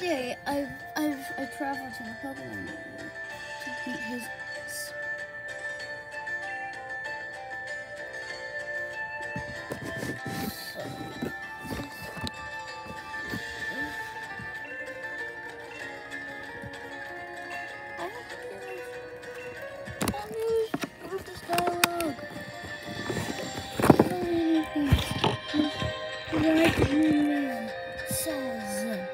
day, I traveled to the Pokemon Center to beat his. I don't care. I'll use this dialogue. Like man says.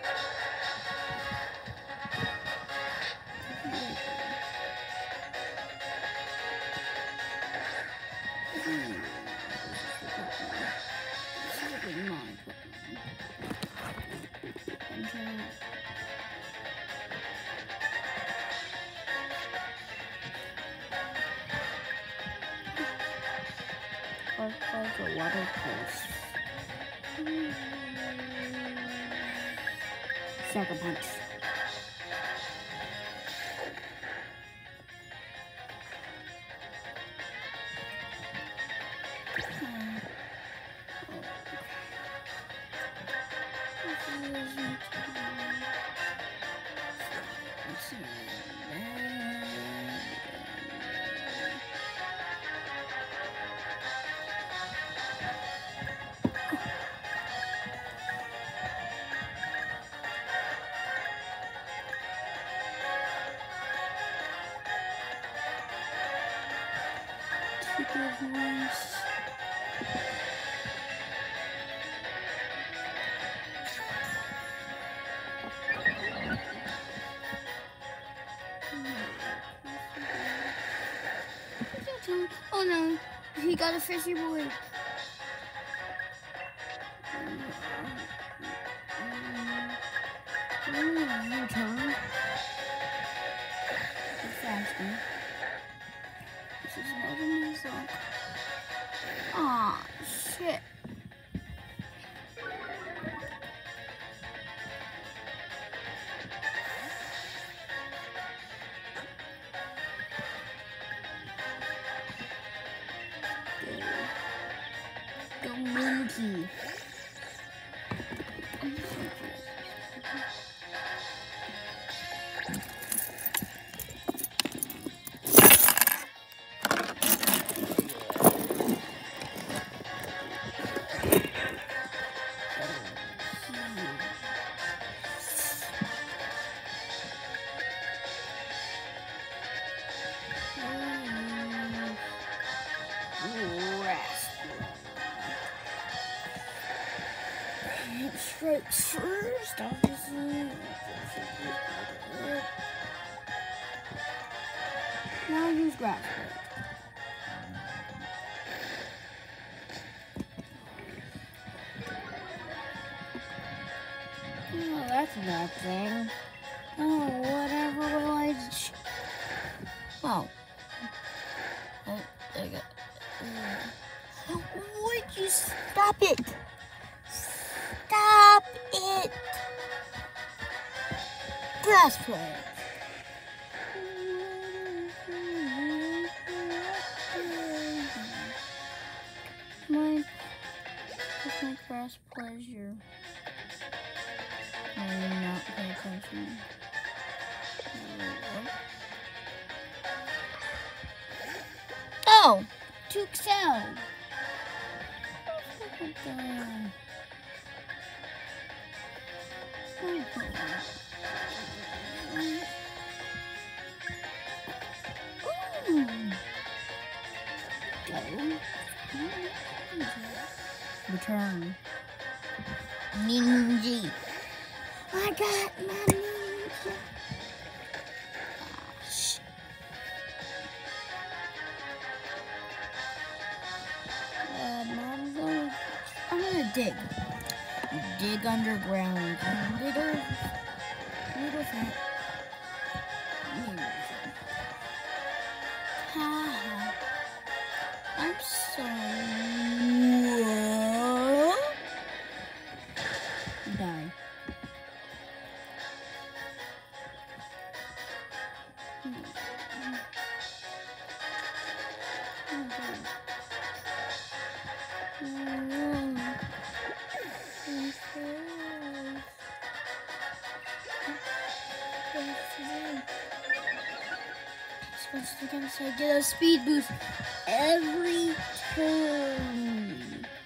A water pulse. Sucker punch. Oh no, he got a fishy boy. Your turn. Faster. This is another mess up. Aw, shit. Go monkey. Strikes first, obviously. Now use grass. Oh, that's nothing. Oh, whatever will I... Oh. Would you stop it? Stop it! Grass play. What's my grass pleasure? I will not pay attention. Oh! To excel! Return. Ninja. I got my ninja. Gosh. I'm gonna dig. Dig underground. Little fat. Ha. I'm sorry. Die. seconds, I get a speed boost every turn.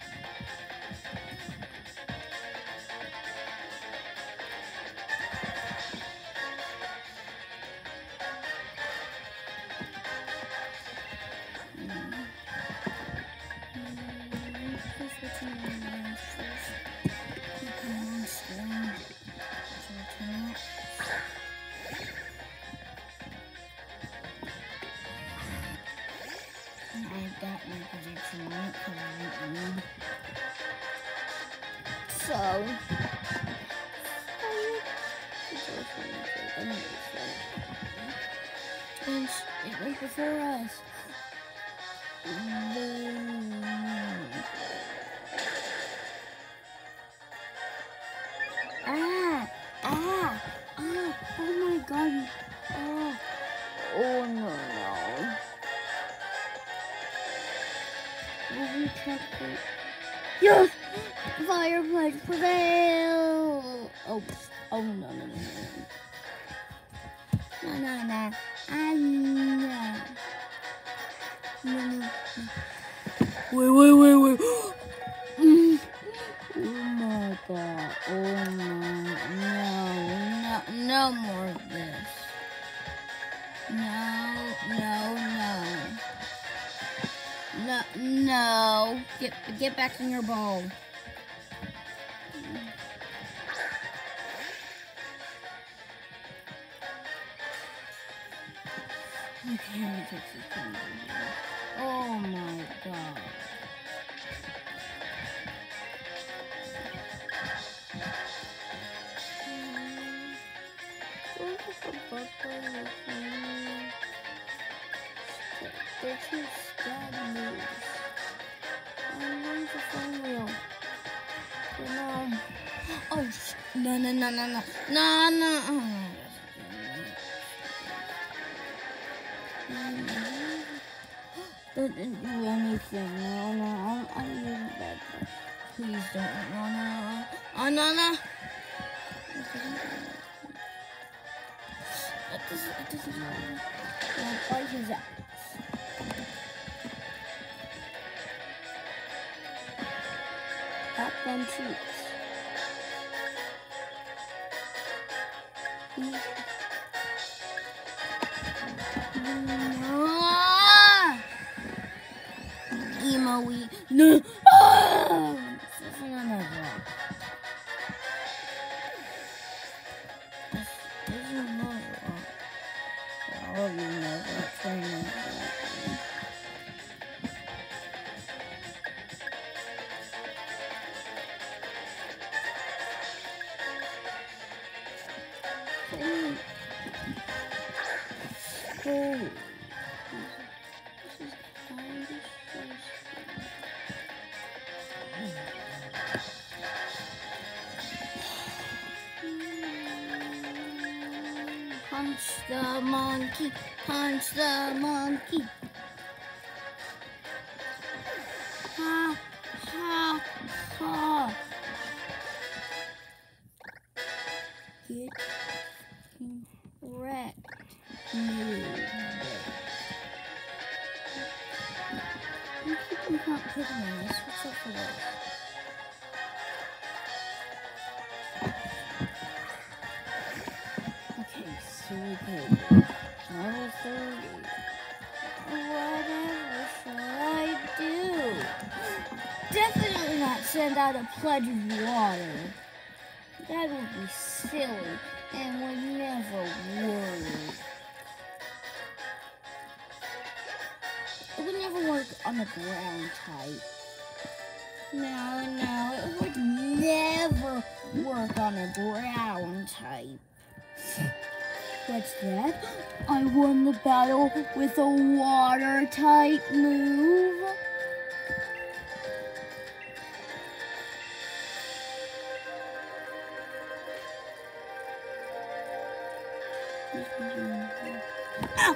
I've got my prediction on it because I didn't read. So, and it went before us. Oh my god. Oh no. Will we check it? Yes! Fire pledge prevail! Oh no. No. Wait. Oh my god. Oh no more of this. No. Get back in your bowl. Okay, let me take this thing. Oh my god. They're too scared moves. Where's the phone wheel? No. Oh, no. Doesn't do anything. No. I'm using that. Please don't. No. It doesn't matter. Now bite his ass. Tap them cheeks. Emo-y. No. This is another. This is another. All of you know that training. Punch the monkey. Ha. Get wrecked. You keep not hitting this. What's up for this? Okay, so we could level 30. Whatever should I do? Definitely not send out a pledge of water. That would be silly and would never work. It would never work on the ground type. No, it would never work on a ground type. What's that? I won the battle with a water type move. Ow!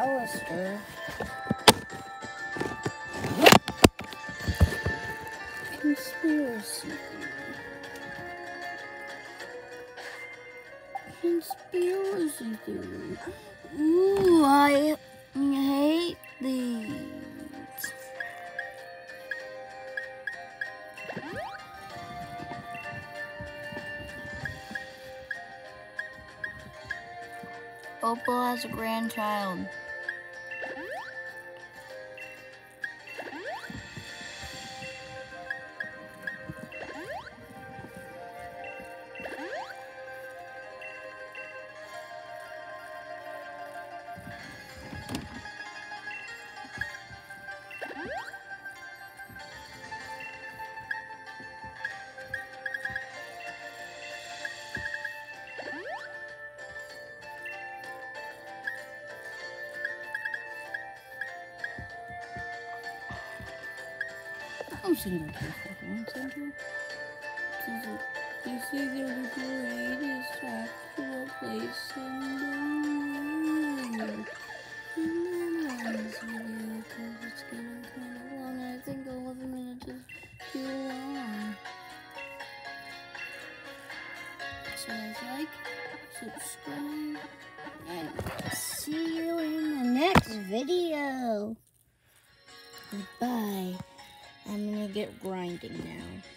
Alistair. Conspiracy theory. Conspiracy theory. Ooh, I hate these. Opal has a grandchild. I'm single for one center. You see the greatest actual place in the world. And then on this video, because it's getting kind of long, and I think 11 minutes is too long. So guys, like, subscribe, and see you in the next video. Goodbye. I'm gonna get grinding now.